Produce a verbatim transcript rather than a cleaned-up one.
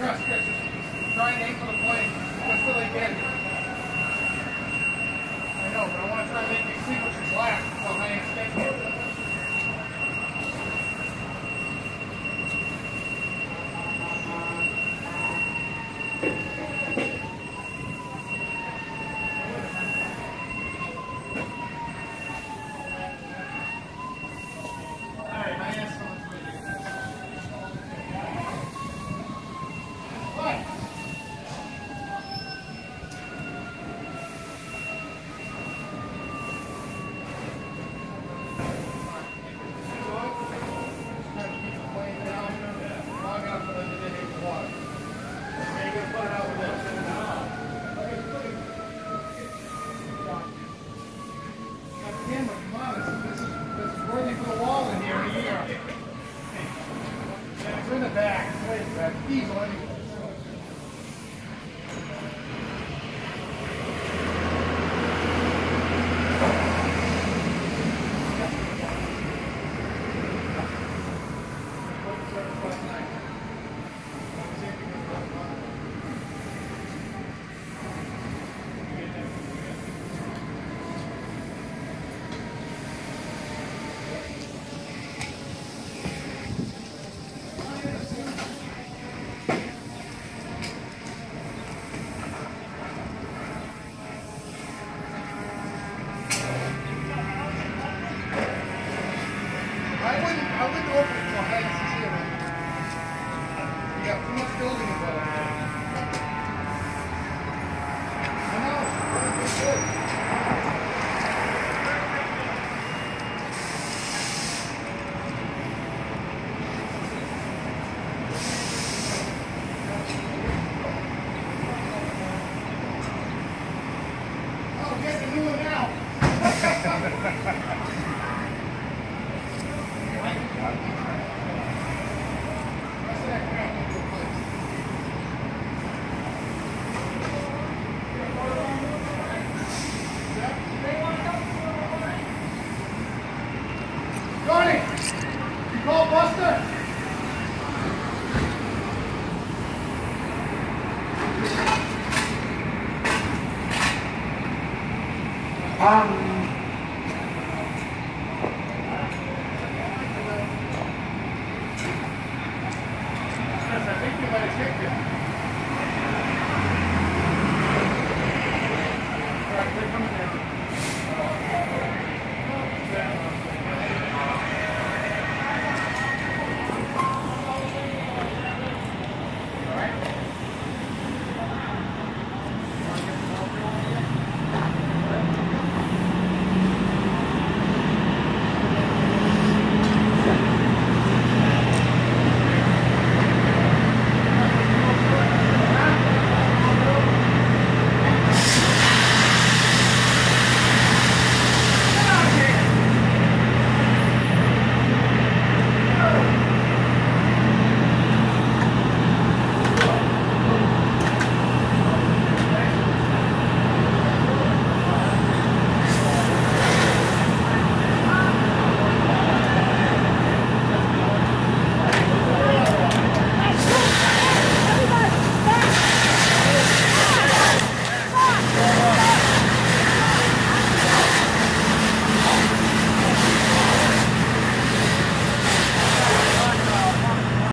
Chris, Chris, just try and aim for the plane. Just till they get it. I know, but I want to try and make you see what you're black. So I ain't sticking it. In the back, wait, back, diesel anyway. I wouldn't, I wouldn't open it until I see it. You got too much building involved. I know, it's good. Oh, get the new one now. Johnny, you call Buster? Um.